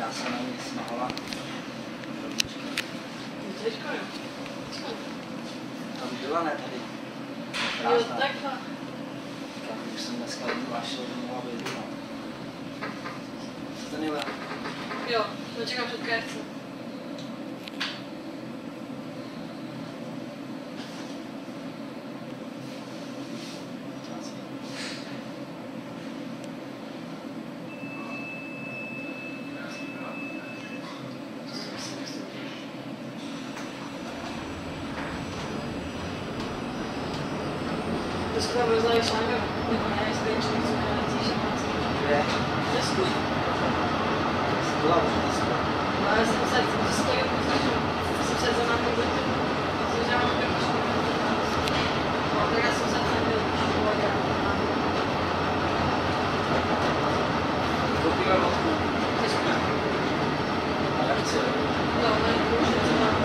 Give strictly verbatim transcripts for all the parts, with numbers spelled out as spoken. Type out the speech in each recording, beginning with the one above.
se na mě smála. Teďko jo. Tam byla ne tady. Jo, takhle. Tam už jsem dneska jdu a šel domů a vyjdu. Co to nejde? Jo, to čekám před K F C. To skoro rozdají šláňka, nebo ne, jestli je člověk, co neletí, že má co. Kde? Desku. Byla už dneska. No, já jsem se stojí, protože jsem se za námi bytu. Protože já mám krmičku. No, tak já jsem se tam byl už voda. Koupíme vodku. Desku. A jak chci? No, ne, už je to mám.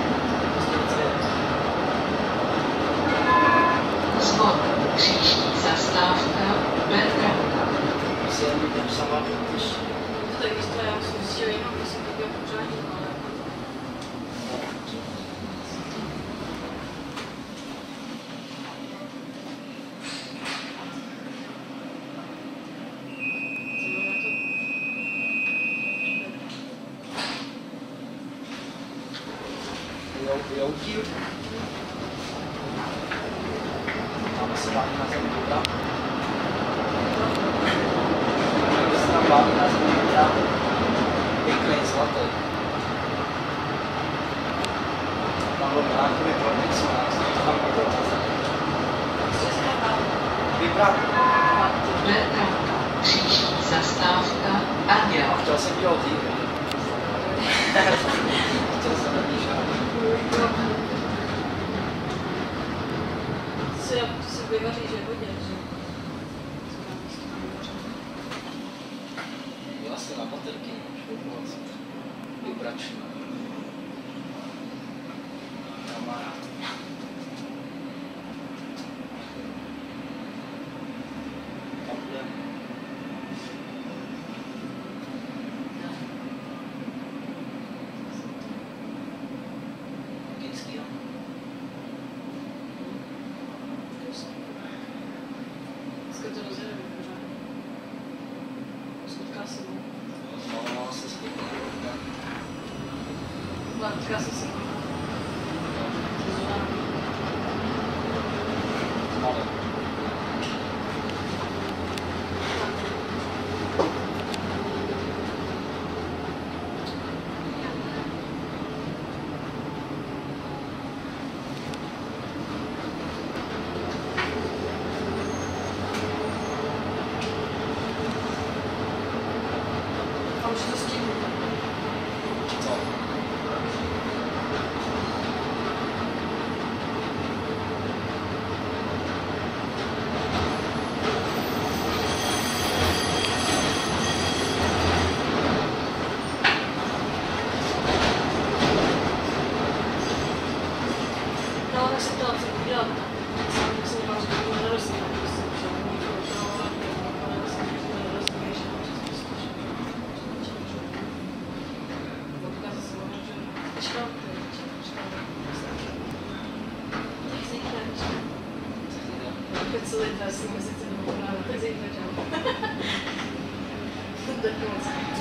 Zvon, příští zastávka, Bergramka. Asi jen mi tam sama, když... To tak jistě, já jsem zjistil jenom, že jsem takový pořádný, ale... Joutí. Tam se baví na zemi dobra. Když se tam baví na zemi dobra, pěkný zlatý. Tam byl nějaký Vortex Max, to tam bylo na zemi. Vybrat. Bergramka, příští zastávka, Anděl. Chtěl jsem dělat dříve. Chtěl jsem nemíšat. Co já si vyvaří, že hodně, že? Byla jsi na baterky, vibrační. Kamarád. Tam budeme. Logický, jo? Dneska to rozjedeme pořád. Skutká se mnou. No, se skutky. Skutká se se mnou. Malý. A už to stihnu. Co? No, tak jsem to chci udělat. Sám bych si měla říct, že to nerostne. Že není to opravovat, ale myslím, že to nerostne, že to přesně vodka zase mohla, že čekám, to je čekám. Tak zítra, čekám. Opět celý ten si mezi tím pohrává, tak zítra, čau. Tak moc.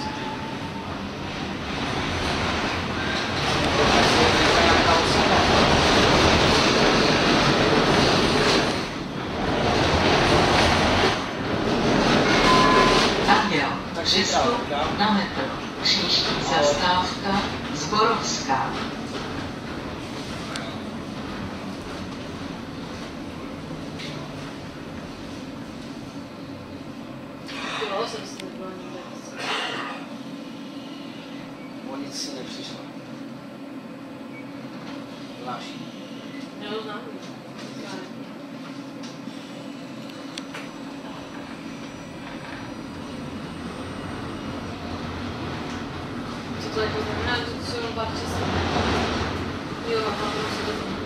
Anděl, přestup na metro, příští zastávka, Zborovská. Dělala jsem si nebyla nikde. O nic si nepřišlo. Znáš ji? Jo, znám. Co to jako znamená, že to jsou jenom pár čísel? Jo, a mám se to tam.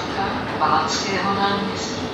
zastávka Palackého náměstí.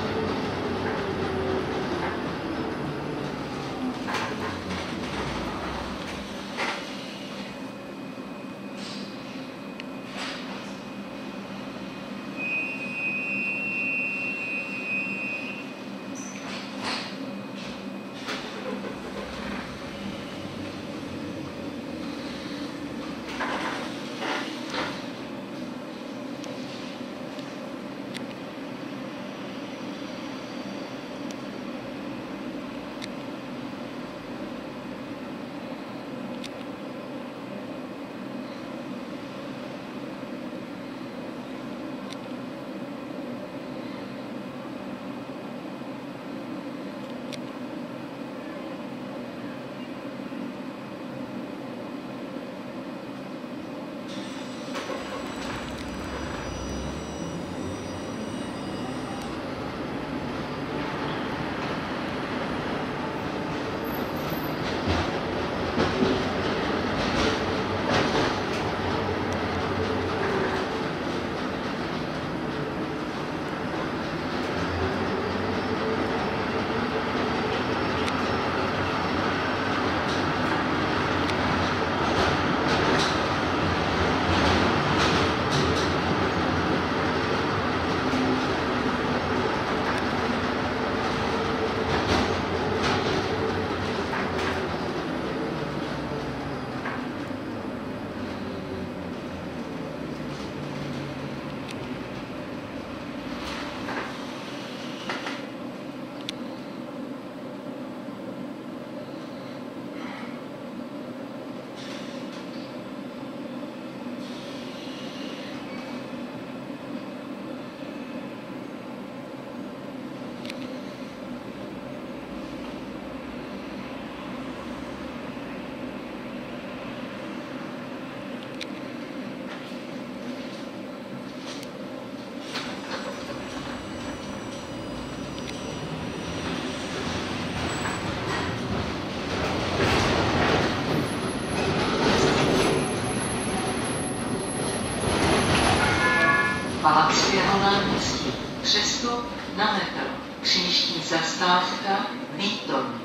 Palackého náměstí. Přestup na metro. Příští zastávka Výton.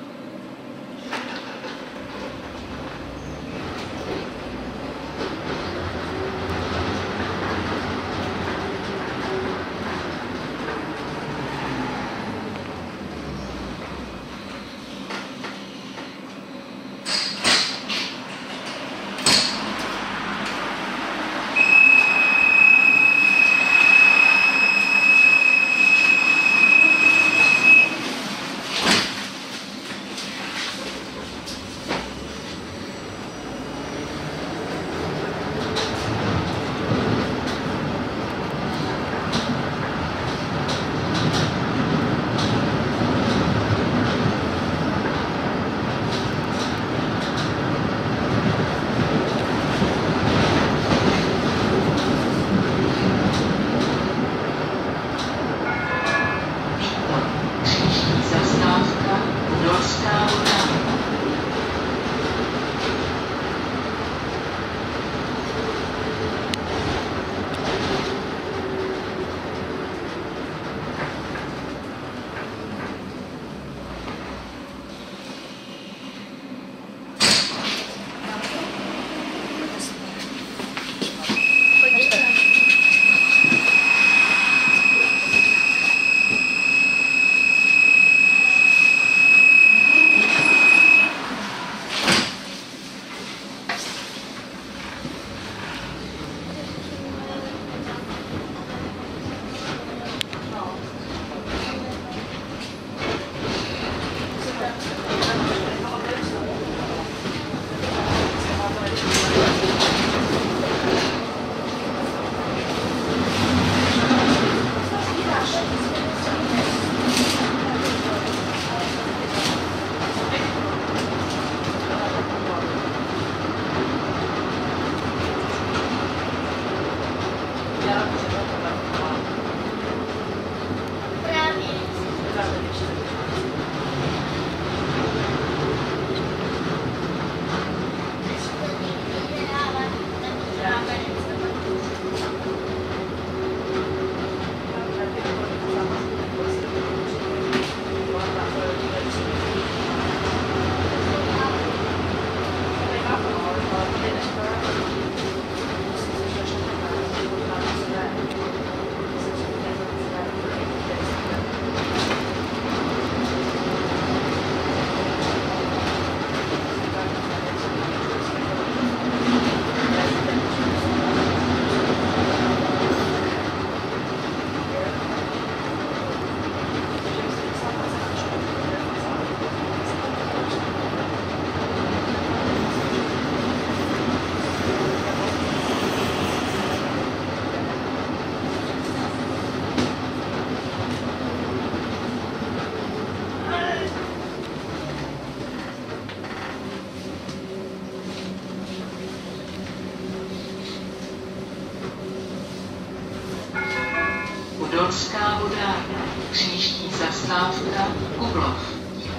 Brodská vodárna, příští zastávka Kublov.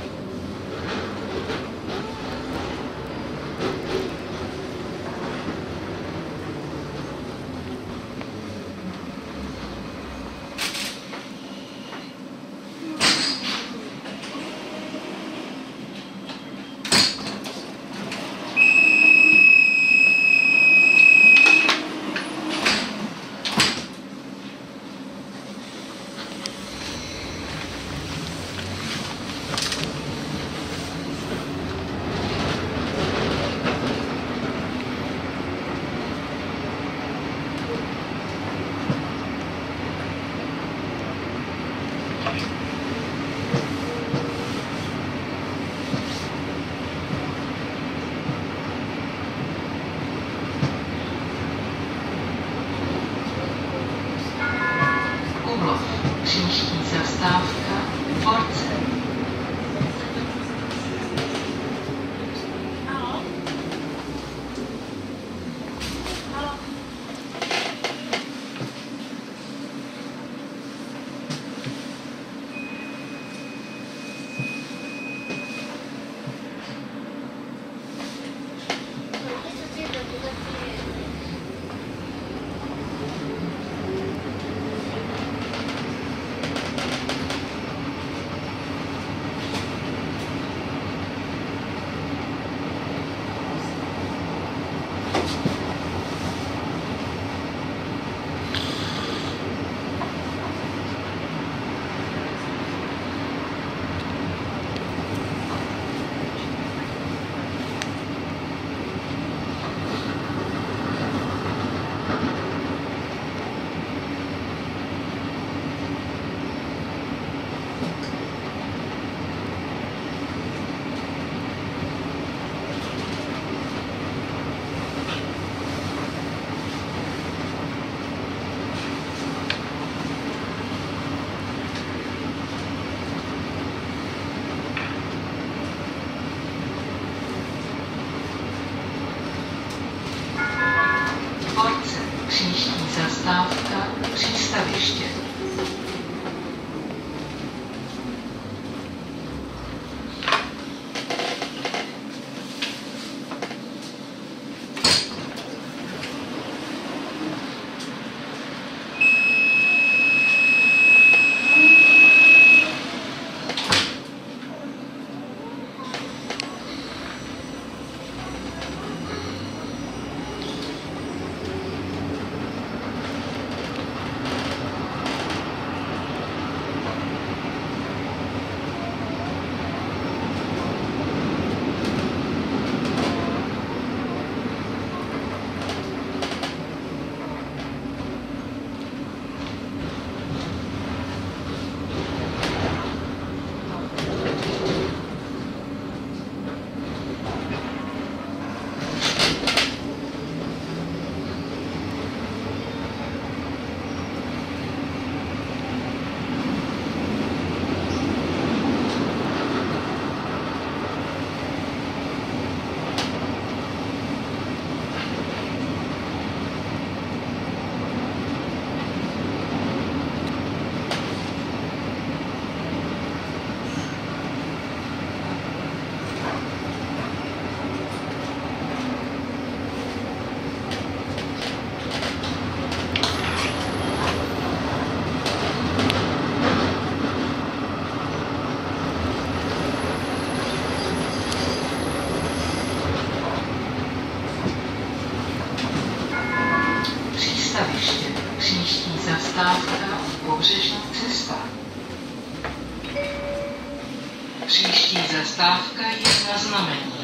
Příští zastávka Force. Halo? Halo? Příští zastávka Přístaviště. Přístaviště. Příští zastávka Pobřežní cesta. Příští zastávka je na znamení.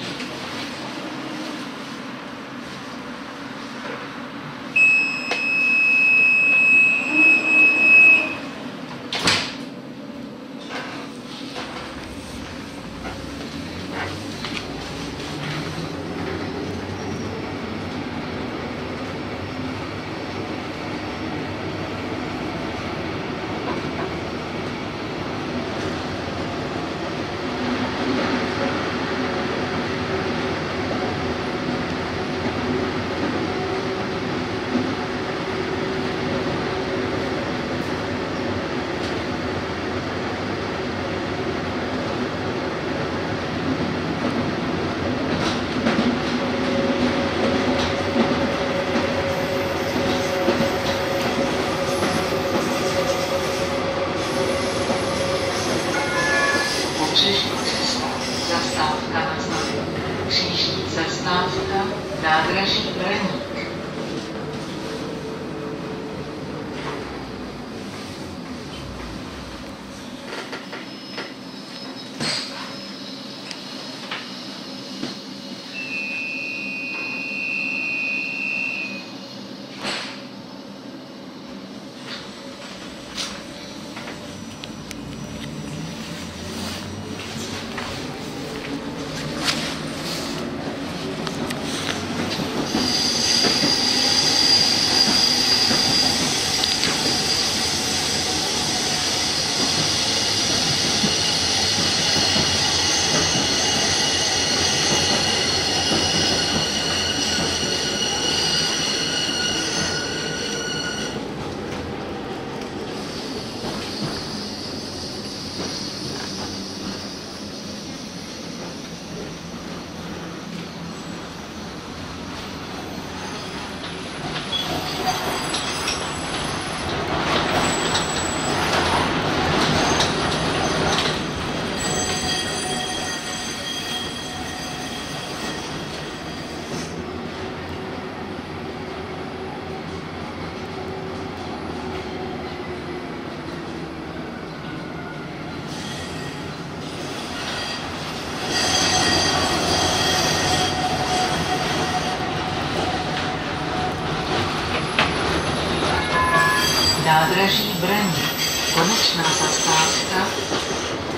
Nádraží Braní. Konečná zastávka.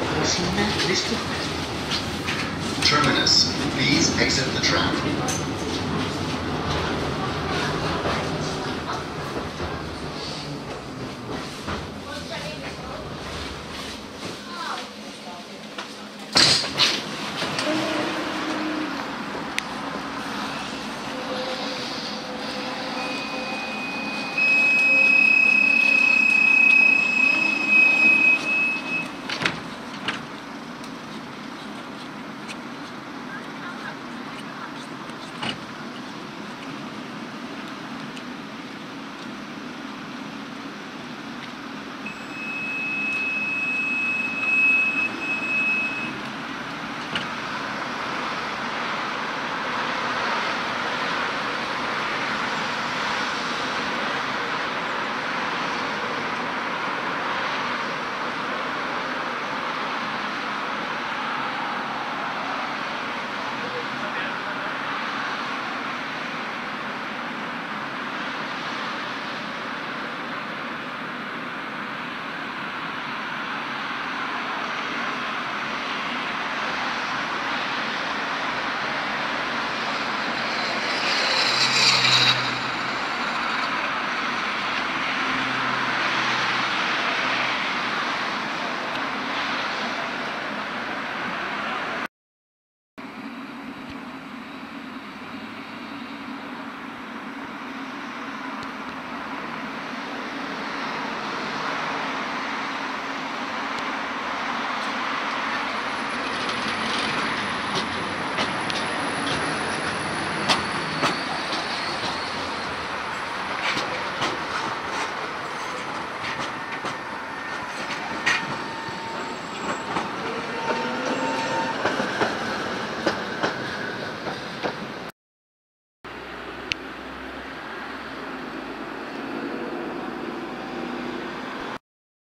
Prosíme, vystupte. Terminus. Please exit the tram.